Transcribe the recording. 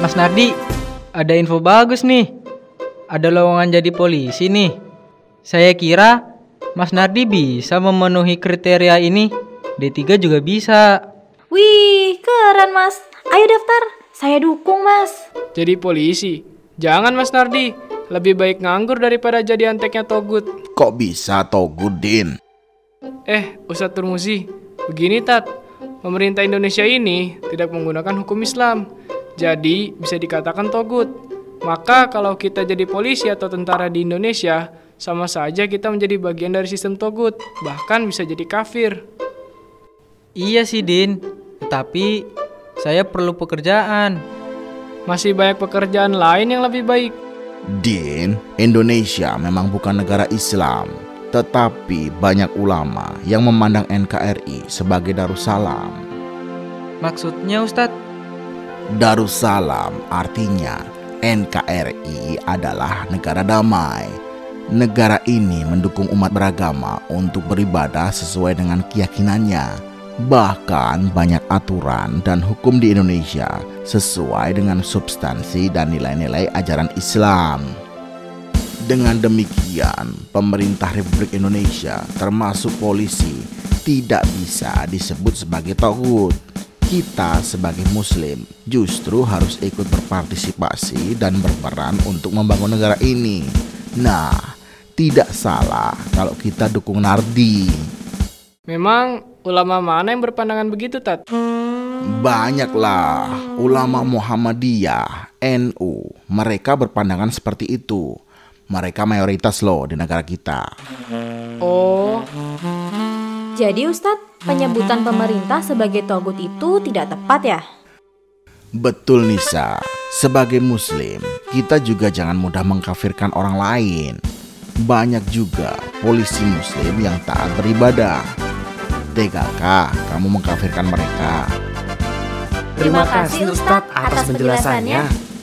Mas Nardi, ada info bagus nih. Ada lowongan jadi polisi nih. Saya kira Mas Nardi bisa memenuhi kriteria ini. D3 juga bisa. Wih, keren Mas. Ayo daftar, saya dukung Mas. Jadi polisi? Jangan Mas Nardi, lebih baik nganggur daripada jadi anteknya Togut. Kok bisa Togut, Din? Ustadz Turmuzi, begini Tat, pemerintah Indonesia ini tidak menggunakan hukum Islam, jadi bisa dikatakan Togut. Maka kalau kita jadi polisi atau tentara di Indonesia, sama saja kita menjadi bagian dari sistem Togut, bahkan bisa jadi kafir. Iya sih Din, tetapi saya perlu pekerjaan. Masih banyak pekerjaan lain yang lebih baik. Din, Indonesia memang bukan negara Islam, tetapi banyak ulama yang memandang NKRI sebagai Darussalam. Maksudnya Ustadz? Darussalam artinya NKRI adalah negara damai. Negara ini mendukung umat beragama untuk beribadah sesuai dengan keyakinannya. Bahkan banyak aturan dan hukum di Indonesia sesuai dengan substansi dan nilai-nilai ajaran Islam. Dengan demikian, pemerintah Republik Indonesia termasuk polisi tidak bisa disebut sebagai togut. Kita sebagai muslim justru harus ikut berpartisipasi dan berperan untuk membangun negara ini. Nah, tidak salah kalau kita dukung Nardi. Memang ulama mana yang berpandangan begitu, Tat? Banyaklah ulama Muhammadiyah, NU, mereka berpandangan seperti itu. Mereka mayoritas loh di negara kita. Oh, Jadi Ustadz, penyebutan pemerintah sebagai togut itu tidak tepat ya? Betul Nisa, sebagai muslim kita juga jangan mudah mengkafirkan orang lain. Banyak juga polisi muslim yang taat beribadah. Tegakah kamu mengkafirkan mereka? Terima kasih Ustadz atas penjelasannya.